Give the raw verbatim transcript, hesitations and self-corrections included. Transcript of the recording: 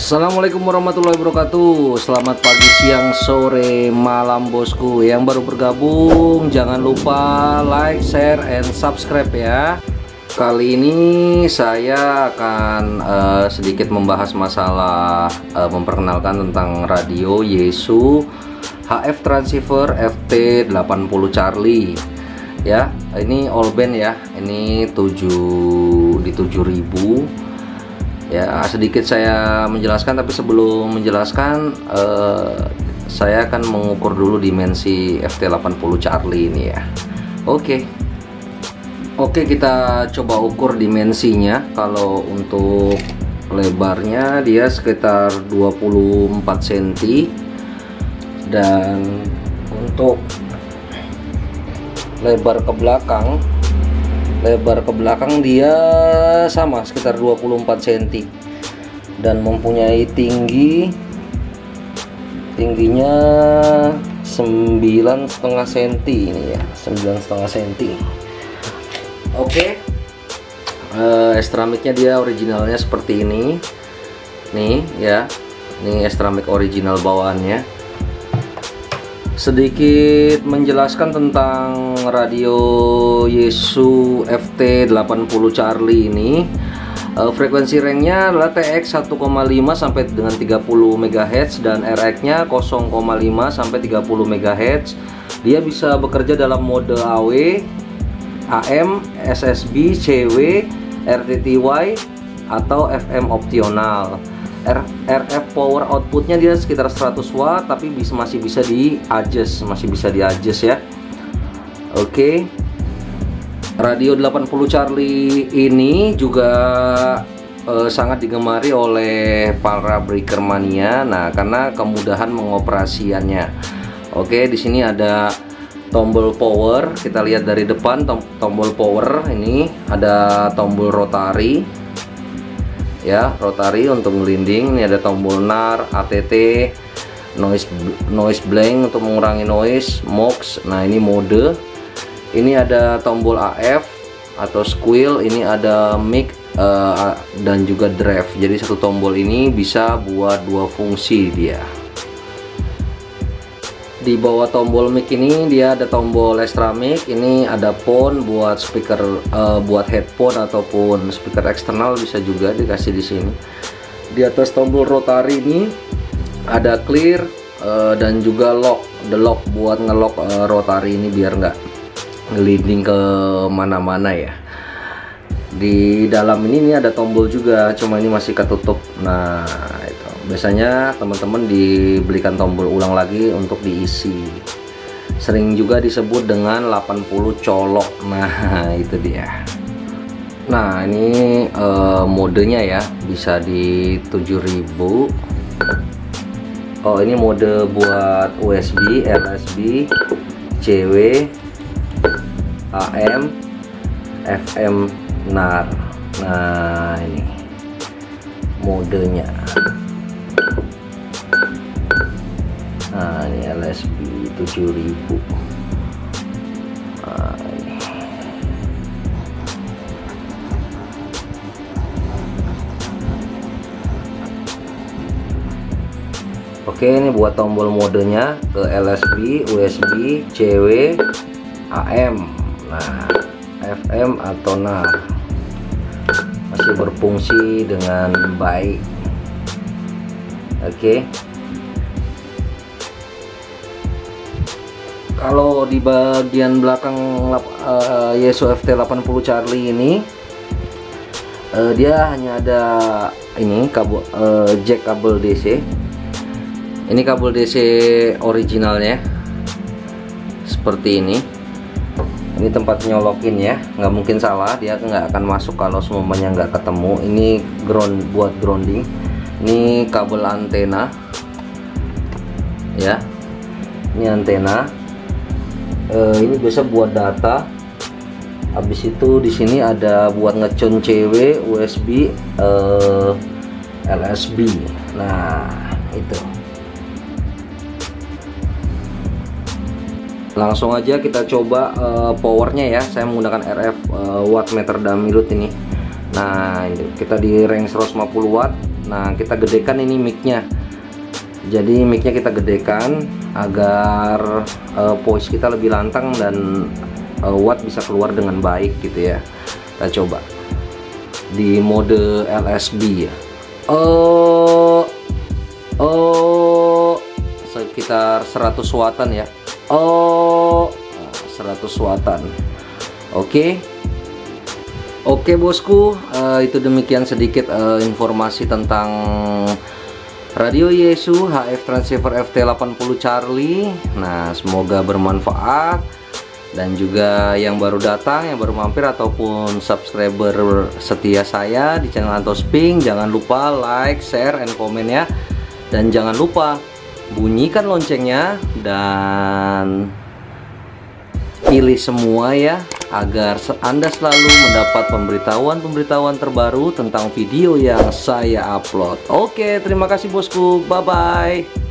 Assalamualaikum warahmatullahi wabarakatuh. Selamat pagi, siang, sore, malam bosku. Yang baru bergabung jangan lupa like, share, and subscribe ya. Kali ini saya akan uh, sedikit membahas masalah uh, memperkenalkan tentang radio Yaesu H F Transceiver F T delapan puluh Charlie. Ya, ini all band ya. Ini tujuh di tujuh ribu. Ya, sedikit saya menjelaskan, tapi sebelum menjelaskan eh, saya akan mengukur dulu dimensi F T delapan puluh Charlie ini ya. Oke. Oke, kita coba ukur dimensinya. Kalau untuk lebarnya dia sekitar dua puluh empat sentimeter, dan untuk lebar ke belakang lebar ke belakang dia sama sekitar dua puluh empat sentimeter, dan mempunyai tinggi tingginya sembilan setengah sentimeter ini ya, sembilan setengah sentimeter. Oke, uh, estramiknya dia originalnya seperti ini nih ya. Ini estramik original bawaannya. Sedikit menjelaskan tentang radio Yaesu F T delapan puluh Charlie ini. uh, Frekuensi ranknya adalah T X satu koma lima sampai dengan tiga puluh megahertz, dan R X nya nol koma lima sampai tiga puluh megahertz. Dia bisa bekerja dalam mode A W, A M, S S B, C W, R T T Y, atau F M opsional. R F power outputnya dia sekitar seratus watt, tapi bisa masih bisa di adjust, masih bisa di adjust ya. Oke, radio delapan puluh Charlie ini juga eh, sangat digemari oleh para breaker mania. Nah, karena kemudahan mengoperasiannya. Oke, di sini ada tombol power. Kita lihat dari depan tom tombol power ini ada tombol rotari. Ya, rotari untuk melinding. Ini ada tombol N A R, A T T, noise noise blank untuk mengurangi noise, M O X. Nah, ini mode. Ini ada tombol A F atau squeal. Ini ada mic uh, dan juga drive. Jadi satu tombol ini bisa buat dua fungsi dia. Di bawah tombol mic ini dia ada tombol extra mic. Ini ada phone buat speaker, uh, buat headphone ataupun speaker eksternal, bisa juga dikasih di sini. Di atas tombol rotari ini ada clear uh, dan juga lock, the lock buat ngelock uh, rotari ini biar nggak ngelinding ke mana-mana ya. Di dalam ini, ini ada tombol juga, cuma ini masih ketutup. Nah, itu biasanya teman-teman dibelikan tombol ulang lagi untuk diisi. Sering juga disebut dengan delapan puluh colok. Nah, itu dia. Nah, ini uh, modenya ya, bisa di tujuh ribu. Oh, ini mode buat U S B, R S B, C W, A M, F M, N A R. Nah, ini modenya. Nah, ini L S B tujuh ribu. Nah, ini. Oke, ini buat tombol modenya ke L S B, U S B, C W, A M. Nah, F M atau N A R masih berfungsi dengan baik. Oke. Kalau di bagian belakang uh, Yaesu F T delapan puluh Charlie ini uh, dia hanya ada ini kabel uh, jack kabel D C. Ini kabel D C originalnya seperti ini. Ini tempat nyolokin ya, nggak mungkin salah, dia nggak akan masuk kalau semuanya nggak ketemu. Ini ground buat grounding. Ini kabel antena ya, ini antena. Uh, ini biasa buat data. Habis itu di sini ada buat ngecon C W, U S B, uh, L S B. Nah, itu. Langsung aja kita coba uh, powernya ya. Saya menggunakan R F uh, watt meter dummy load ini. Nah, ini kita di range seratus lima puluh watt. Nah, kita gedekan ini micnya. Jadi micnya kita gedekan agar uh, voice kita lebih lantang dan uh, watt bisa keluar dengan baik gitu ya. Kita coba di mode L S B ya. Oh, oh, sekitar seratus wattan ya. Oh, seratus wattan. Oke. Oke bosku, uh, itu demikian sedikit uh, informasi tentang radio Yaesu H F transceiver F T delapan puluh Charlie. Nah, semoga bermanfaat. Dan juga yang baru datang, yang baru mampir ataupun subscriber setia saya di channel Antosping, jangan lupa like, share, and komen ya. Dan jangan lupa bunyikan loncengnya dan pilih semua ya, agar Anda selalu mendapat pemberitahuan-pemberitahuan terbaru tentang video yang saya upload. Oke, terima kasih bosku. Bye-bye.